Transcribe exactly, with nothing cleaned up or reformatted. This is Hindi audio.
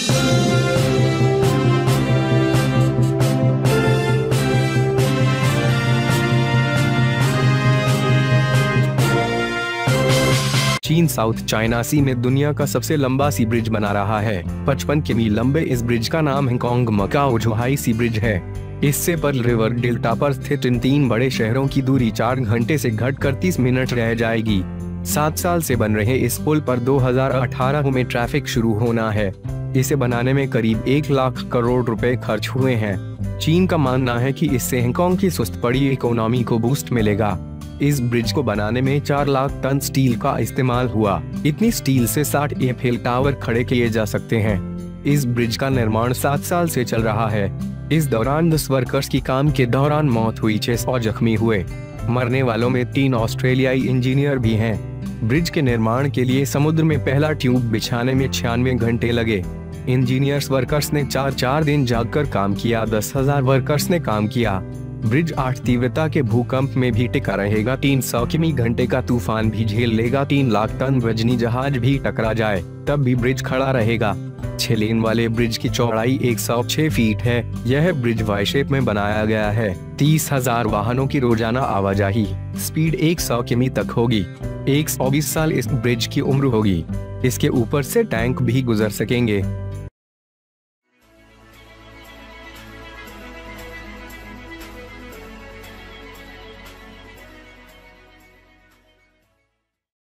चीन साउथ चाइना सी में दुनिया का सबसे लंबा सी ब्रिज बना रहा है। पचपन किमी लंबे इस ब्रिज का नाम Hong Kong Macau Zhuhai sea bridge है। इससे पर्ल रिवर डेल्टा पर स्थित इन तीन बड़े शहरों की दूरी चार घंटे से घटकर तीस मिनट रह जाएगी। सात साल से बन रहे इस पुल पर दो हज़ार अठारह में ट्रैफिक शुरू होना है। इसे बनाने में करीब एक लाख करोड़ रुपए खर्च हुए हैं। चीन का मानना है कि इससे हांगकांग की सुस्त पड़ी इकोनॉमी को बूस्ट मिलेगा। इस ब्रिज को बनाने में चार लाख टन स्टील का इस्तेमाल हुआ। इतनी स्टील से साठ एफएल टावर खड़े किए जा सकते हैं। इस ब्रिज का निर्माण सात साल से चल रहा है। इस दौरान दस वर्कर्स की काम के दौरान मौत हुई, छह सौ जख्मी हुए। मरने वालों में तीन ऑस्ट्रेलियाई इंजीनियर भी हैं। ब्रिज के निर्माण के लिए समुद्र में पहला ट्यूब बिछाने में छियानवे घंटे लगे। इंजीनियर्स वर्कर्स ने चार चार दिन जागकर काम किया। दस हजार वर्कर्स ने काम किया। ब्रिज आठ तीव्रता के भूकंप में भी टिका रहेगा। तीन सौ किमी घंटे का तूफान भी झेल लेगा। तीन लाख टन वजनी जहाज भी टकरा जाए तब भी ब्रिज खड़ा रहेगा। छह लेन वाले ब्रिज की चौड़ाई एक सौ छह फीट है। यह ब्रिज वाई शेप में बनाया गया है। तीस हजार वाहनों की रोजाना आवाजाही, स्पीड एक सौ किमी तक होगी। एक सौ बीस साल इस ब्रिज की उम्र होगी। इसके ऊपर से टैंक भी गुजर सकेंगे।